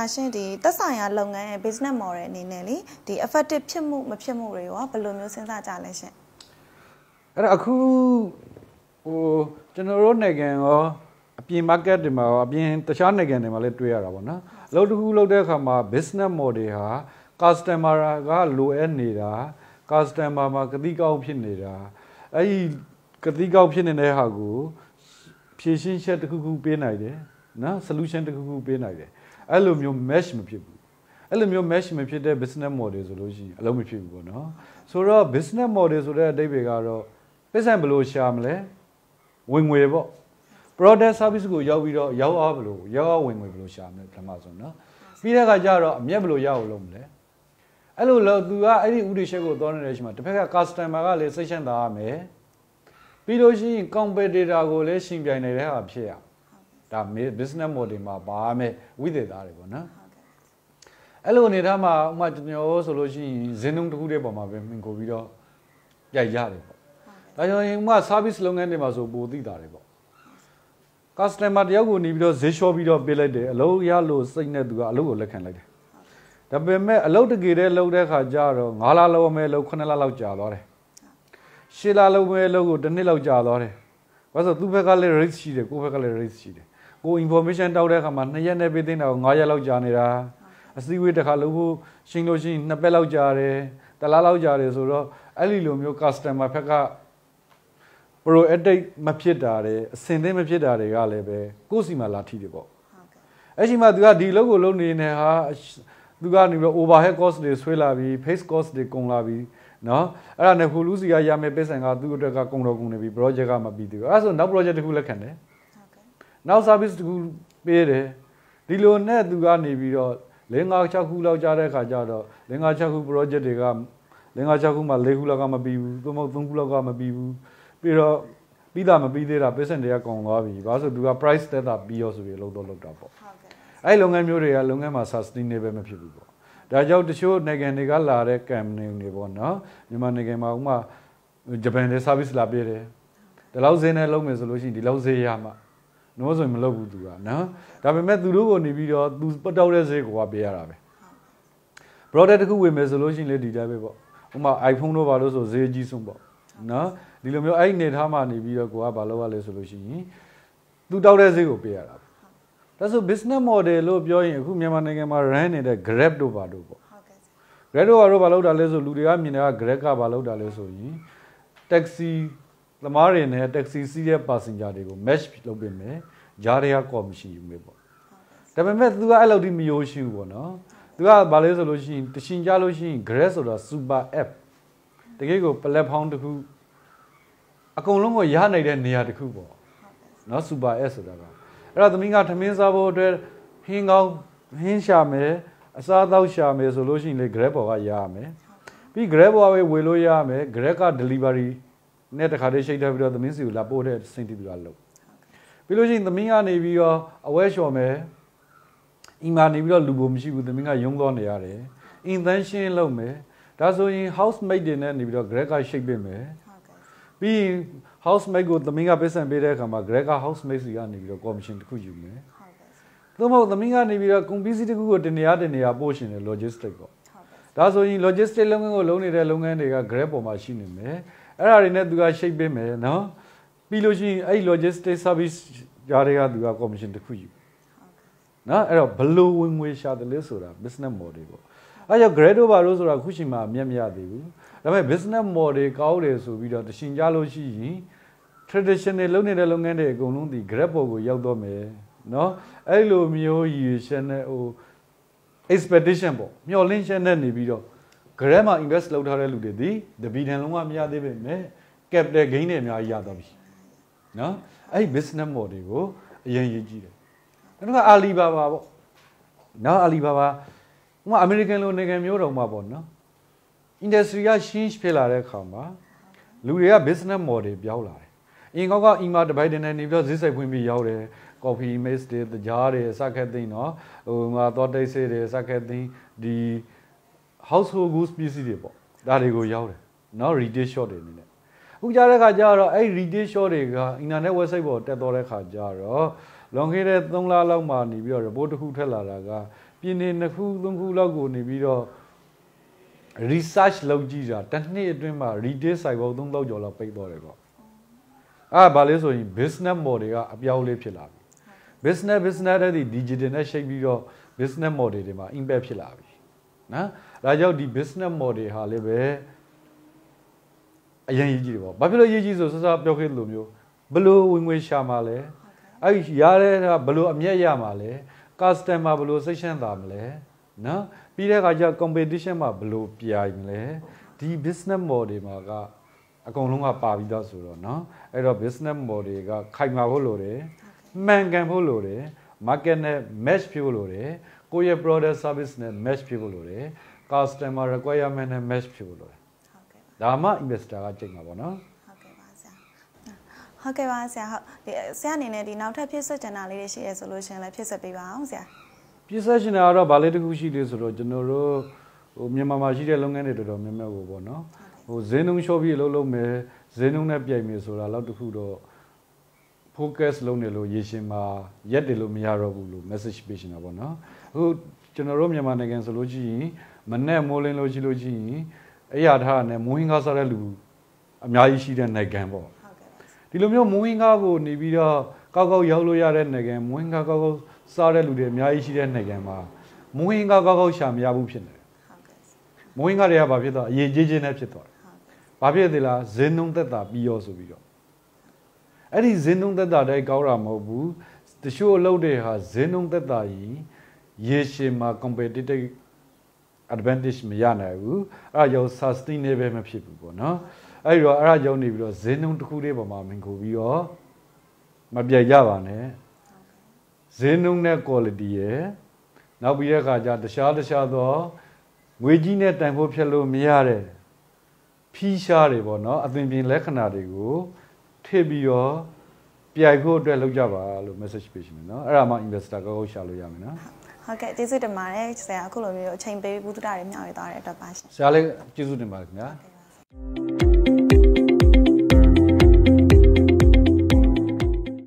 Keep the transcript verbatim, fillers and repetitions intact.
ရှင်ဒီသက်ဆိုင်ရာလုပ်ငန်းရဲ့ business model အနေနဲ့လေဒီ effective ဖြစ်မှုမဖြစ်မှုတွေရောဘယ်လိုမျိုးစဉ်းစားကြလဲရှင်အဲ့ဒါအခုဟိုကျွန်တော်တို့နိုင်ငံရောအပြင် market တွေမှာရောအပြင်တခြားနိုင်ငံတွေမှာလည်းတွေ့ရတာပေါ့နော်အလုပ်တစ်ခုလုပ်တဲ့အခါမှာ business model ဟာ customer ကလိုအပ်နေတာ customer မှာကတိကောက်ဖြစ်နေတာအဲ့ဒီကတိကောက်ဖြစ်နေတဲ့ဟာကိုဖြည့်ရှင်းချက်တစ်ခုခုပေးနိုင်တယ်နော် solution တစ်ခုခုပေးနိုင်တယ်အဲ့လိုမျိုး match မဖြစ်ဘူးအဲ့လိုမျိုး match မဖြစ်တဲ့ business model ဆိုလို့ရှိရင်အလုံးမဖြစ်ဘူးပေါ့နော်ဆိုတော့ business model ဆိုတဲ့အဓိပ္ပာယ်ကတော့ပတ်စံဘယ်လိုရှာမလဲဝင်ငွေပေါ့ product service ကိုရောက်ပြီးတော့ရောက်အားဘယ်လိုရောက်အားဝင်ငွေဘယ်လိုရှာမလဲပထမဆုံးနော်ပြီးတဲ့အခါကျတော့အမြတ်ဘယ်လိုရအောင်လုပ်မလဲအဲ့လိုလို့သူကအဲ့ဒီဥဒိချက်ကိုသွားနေတဲ့အချိန်မှာတစ်ဖက်က customer ကလည်းစိတ်ချမ်းသာရမယ်ပြီးလို့ရှိရင် competitor ကိုလည်းရှင်ပြိုင်နေတဲ့ဟာဖြစ်ရဒါ business model မှာပါမယ်ဝိသေသတွေပေါ့နော်အဲ့လိုအနေထားမှာဥမာကျွန်တော်ဆိုလို့ရှိရင်ဇင်းနှုန်းတစ်ခုတည်းပေါ်မှာပဲမြင်ကိုပြီးတော့ရိုက်ရတယ်ပေါ့ဒါကြောင့်ဥမာ service လုပ်ငန်းတွေမှာဆိုပိုသိတာတယ်ပေါ့ customer တယောက်ကိုနေပြီးတော့ဈေးလျှော့ပြီးတော့ပေးလိုက်တယ်အလုပ်ရလို့စိတ်နဲ့သူကအလုပ်ကိုလက်ခံလိုက်တယ်ဒါပေမဲ့အလုပ်တကယ်တည်းလုပ်တဲ့ခါကျတော့၅လလောက်မယ်လုပ်9လလောက်ကြာသွားတယ်ရှစ်လလောက်မယ်လုပ်ကိုတစ်နှစ်လောက်ကြာသွားတယ်ဘာလို့ဆိုသူ့ဘက်ကလည်း risk ရှိတယ်ကိုယ့်ဘက်ကလည်း risk ရှိတယ်ကို information တောက်တဲ့အခါမှာနှစ်ရက်နဲ့ပေးသိမ်းတာကို၅ရက်လောက်ကြာနေတာအစည်းအဝေးတစ်ခါလုပ်ဖို့ရှင်းလို့ရှိရင်နှစ်ပတ်လောက်ကြာတယ်တစ်လလောက်ကြာတယ်ဆိုတော့အဲ့ဒီလိုမျိုး customer ဘက်က proactive မဖြစ်တာတယ်အစင်သင်းမဖြစ်တာတွေကလည်းပဲကိုယ့်စီမှာလာထိတယ်ပေါ့အဲ့ဒီမှာသူကဒီလုပ်ကိုလုပ်နေနေဟာသူကနေပြီး overhead cost တွေဆွဲလာပြီး face cost တွေကုန်လာပြီးနော်အဲ့ဒါနဲ့ဟိုလူစီကရမယ်ပတ်စံကသူ့အတွက်ကကုန်တော့ကုန်နေပြီ project ကမပြီးသေးဘူးအဲ့ဒါဆိုနောက် project တစ်ခုလက်ခံတယ်နောက် service တစ်ခုပေးတယ်ဒီလိုနဲ့သူကနေပြီးတော့၄၅၆ခုလောက်ကြားတဲ့အခါကျတော့၄၅၆ခု project တွေက၄၅၆ခုမှ၄ခုလောက်ကမပြီးဘူးသို့မဟုတ်၃ခုလောက်ကမပြီးဘူးပြီးတော့ပြီးတာမပြီးသေးတာပတ်စံတွေကကုန်သွားပြီဘာလို့ဆိုသူက price တက်တာပြီးရောဆိုပြီးလုံးတော့လောက်တာပေါ့အဲ့လုပ်ငန်းမျိုးတွေကလုပ်ငန်းမှာ sustainable မဖြစ်ဘူးပေါ့ဒါကြောင့်တချို့နိုင်ငံတွေကလာတဲ့ company တွေပေါ့နော်မြန်မာနိုင်ငံမှာဥမာဂျပန်တွေ service လာပေးတယ်ဒီလောက်ဈေးနဲ့လုပ်မယ်ဆိုလို့ရှိရင်ဒီလောက်ဈေးရမှာနော်ဆိုရင်မလုပ်ဘူးသူကနော်ဒါပေမဲ့သူတို့ကိုနေပြီးတော့သူပတ်တော့တဲ့ဈေးကိုကပေးရတာပဲ product တစ်ခုဝယ်မယ်ဆိုလို့ရှိရင်လေဒီတိုင်းပဲပေါ့ဥမာ iPhone တို့ဘာလို့ဆိုဈေးကြီးဆုံးပေါ့နော်ဒီလိုမျိုးအဲ့နေထားမှနေပြီးတော့ကိုကဘာလုပ်ရလဲဆိုလို့ရှိရင်သူတောက်တဲ့ဈေးကိုပေးရတာပဲဒါဆို business model လို့ပြောရင်အခုမြန်မာနိုင်ငံမှာ run နေတဲ့ Grab တို့ဘာတို့ပေါ့ဟုတ်ကဲ့ Grab တို့ဘာတို့ဘာလုပ်တာလဲဆိုလူတွေကမြင်နေတာက Grab ကဘာလုပ်တာလဲဆိုရင် taxi သမားတွေနဲ့ taxi စီးတဲ့ passenger တွေကို match လုပ်ပေးမယ်ဂျားတွေက commission ယူမယ်ပေါ့ဒါပေမဲ့ तू ကအဲ့လိုတိမယိုးရှိဘူးပေါ့နော် तू ကဘာလဲဆိုလို့ရှိရင်တရှင်ကြလို့ရှိရင် Grab ဆိုတာ super app တကယ်ကို platform တစ်ခုအကုန်လုံးကိုရနိုင်တဲ့နေရာတစ်ခုပေါ့နော် super app ဆိုတာကအဲ့တော့သမီးကထမင်းစားဖို့အတွက်ဟင်းကောင်းဟင်းရှာမယ်အစားအသောက်ရှာမယ်ဆိုလို့ရှိရင်လေ Grab ပေါ်ကရရမယ်ပြီး Grab ပေါ်ကဝယ်လို့ရရမယ် Grab က delivery နဲ့တခါတည်းရှိတ်ထားပြီးတော့သမင်းစီကိုလာပို့တဲ့စင်တီတူလာလို့ပြီးလို့ရှိရင်သမင်းကနေပြီးတော့အဝဲလျှော်မယ်အိမ်မှာနေပြီးတော့လူပုံမရှိဘူးသမင်းကရုံးသွားနေရတယ်အင်သန်းရှင်းလုပ်မယ်ဒါဆိုရင် housemate တွေနဲ့နေပြီးတော့ Grab ကရှိတ်ပေးမယ်ပြီး housemate ကိုသမင်းကပေးဆံပေးတဲ့အခါမှာ Grab က housemate စီကနေပြီးတော့ commission တစ်ခုယူမယ်သို့မဟုတ်သမင်းကနေပြီးတော့ company တစ်ခုကိုတင်နေရတင်နေရပို့ရှင်တယ် logistic ပေါ့ဒါဆိုရင် logistic လုပ်ငန်းကိုလုပ်နေတဲ့လုပ်ငန်းတွေက Grab ပေါ်မှာရှိနေမယ်အဲ့ဒါတွေနဲ့သူကရှိတ်ပေးမယ်နော်ပြီးလို့ရှိရင်အဲ့ logistic service ကြားတွေကသူက commission တစ်ခုယူနော်အဲ့တော့ဘလို့ဝင်ငွေရှာတယ်လဲဆိုတာ business model ပေါ့အဲ့ကြောင့် Grab တို့ဘာလို့ဆိုတာခုချိန်မှာအမြတ်မရသေးဘူးဒါပေမဲ့ business model ကောင်းတယ်ဆိုပြီးတော့တရှင်ကြလို့ရှိရင် traditional လုပ်နေတဲ့လုပ်ငန်းတွေအကုန်လုံးဒီ Grab ပေါ်ကိုရောက်တော့မယ်နော်အဲ့လိုမျိုးရည်ရှင်နဲ့ဟို expectation ပေါ့မျှော်လင့်ချက်နဲ့နေပြီးတော့ Grab မှာ invest လုပ်ထားတဲ့လူတွေဒီတပီတန်လုံးဝမရသေးပေမဲ့ capital gain တွေအများကြီးရတော့ပြီနော်အဲ့ဒီ business model ကိုအရင်ရေးကြည့်တယ်နောက်တစ်ခါ Alibaba ပေါ့နော် Alibaba ဥပမာ American လိုနိုင်ငံမျိုးတော်မှာပေါ့နော် industry က change ဖြစ်လာတဲ့အခါမှာလူတွေက business model ပြောင်းလာတယ်အရင်ကောက်က email တစ်ပိုက်တင်နေပြီးတော့ဈေးဆိုင်ဖွင့်ပြီးရောက်တယ် coffee mix တွေတကြားတွေစခက်သိန်းနော်ဟိုငါတော့တိတ်ဆေးတွေစခက်သိန်းဒီ household goods ပစ္စည်းတွေပေါ့ဒါတွေကိုရောက်တယ်နော် retail shop တွေအနေနဲ့အခုကြားတဲ့ခါကျတော့အဲ့ retail shop တွေက internet website ပေါ်တက်တော့တဲ့ခါကျတော့လွန်ခဲ့တဲ့သုံးလလောက်မှနေပြီးတော့ report တစ်ခုထွက်လာတာကပြည်နေနှစ်ခုသုံးခုလောက်ကိုနေပြီးတော့ research လုပ်ကြည့်တာတစ်နှစ်အတွင်းမှာ retail site ပေါင်းသုံးသောင်းကျော်လောက်ပိတ်သွားတယ်ပေါ့အဲ့ဘာလဲဆိုရင် business model ကအပြောင်းလဲဖြစ်လာပြီ business business တဲ့ digital နဲ့ရှိပြီးတော့ business model တွေမှာ impact ဖြစ်လာပြီနော်ဒါကြောင့်ဒီ business model ဟာလည်းပဲအရင်ရေးကြည့်တယ်ပေါ့ဘာဖြစ်လို့ရေးကြည့်ဆိုစစပြောခဲ့လို့မျိုးဘလို့ဝင်ငွေရှာမှာလဲအဲ့ရတဲ့ကဘလို့အမျက်ရမှာလဲ customer ဘလို့စိတ်ရှင်းတာမလဲနော်ပြီးတဲ့အခါကျ competition မှာဘလို့ပြိုင်မလဲဒီ business model မှာကအကုန်လုံးကပါပြီးသားဆိုတော့နော်အဲ့တော့ business model ကခိုင်မာဖို့လိုတယ်မှန်ကန်ဖို့လိုတယ် market နဲ့ match ဖြစ်ဖို့လိုတယ်ကိုယ့်ရဲ့ product service နဲ့ match ဖြစ်ဖို့လိုတယ် customer requirement နဲ့ match ဖြစ်ဖို့လိုတယ်ဒါမှ investor ကကြိတ်မှာပေါ့နော်ဟုတ်ကဲ့ပါဆရာဟုတ်ကဲ့ပါဆရာဟုတ်ဒီဆရာအနေနဲ့ဒီနောက်ထပ်ဖြစ်ဆက်ကျန်တာလေးတွေရှိရဲဆိုလို့ရှင်လည်းဖြစ်ဆက်ပေးပါအောင်ဆရာဖြစ်ဆက်ကျန်တာကတော့ဗာလေးတစ်ခုရှိသေးဆိုတော့ကျွန်တော်တို့ဟိုမြန်မာမှာရှိတဲ့လုပ်ငန်းတွေတော်တော်များများကိုပေါ့နော်ဟိုဈေးနှုန်းလျှော့ပြီးအလုပ်လုပ်မယ်ဈေးနှုန်းနဲ့ပြိုင်မယ်ဆိုတာတော့တစ်ခုတော့ focus လုပ်နေလို့ရေရှင်မှာရက်တယ်လို့မရတော့ဘူးလို့ message ပေးရှင်တာပေါ့နော်အခုကျွန်တော်တို့မြန်မာနိုင်ငံဆိုလို့ရှိရင်မနဲ့မိုးလင်းလို့ရှိလို့ရှိရင်အဲ့ရထားနဲ့မိုးဟင်းကားစားတဲ့လူအများကြီးရှိတဲ့နိုင်ငံပေါ့ဒီလိုမျိုးမိုးဟင်းကားကိုနေပြီးတော့ကောက်ကောက်ရောက်လို့ရတဲ့နိုင်ငံမိုးဟင်းကားကောက်ကောက်စားတဲ့လူတွေအများကြီးရှိတဲ့နိုင်ငံမှာမိုးဟင်းကားကောက်ကောက်ရှာမရဘူးဖြစ်နေတယ်မိုးဟင်းကားတွေကဘာဖြစ်သွားအရေးကြီးချင်းနဲ့ဖြစ်သွားတယ်ဘာဖြစ်သေးလားဇင်းနှုံးသက်တာပြီးရောဆိုပြီးတော့အဲ့ဒီဇင်းနှုံးသက်တာတိုင်းကောင်းတာမဟုတ်ဘူးတချို့အလုပ်တွေဟာဇင်းနှုံးသက်တာကြီးရေရှည်မှာ competitive advantage မရနိုင်ဘူးအဲ့ဒါကြောင့် sustainable မဖြစ်ဘူးပေါ့နော်အဲ့ဒီတော့အဲ့ဒါကြောင့်နေပြီးတော့ဈေးနှုန်းတစ်ခုလေးပေါ်မှာမင်ခိုပြီးတော့မပြတ်ကြပါနဲ့ဈေးနှုန်းနဲ့ quality ရယ်နောက်ပြီးတဲ့အခါကျတခြားတခြားသောငွေကြီးနဲ့တန်ဖိုးဖြတ်လို့မရတဲ့ဖီးရှားတွေပေါ့နော်အသွင်ပြင်လက္ခဏာတွေကိုထည့်ပြီးတော့ပြိုင်ဖို့အတွက်လုပ်ကြပါလို့ message ပေးရှင်နော်အဲ့ဒါမှ investor ကောက်ရှာလို့ရမယ်နော်ဟုတ်ကဲ့ကျေးဇူးတင်ပါတယ်ဆရာအခုလိုမျိုးအချိန်ပေးပြီးဘုဒ္ဓတာတွေမျှဝေသွားတဲ့အတွက်ပါရှင်ဆရာလေးကျေးဇူးတင်ပါတယ်ခင်ဗျာ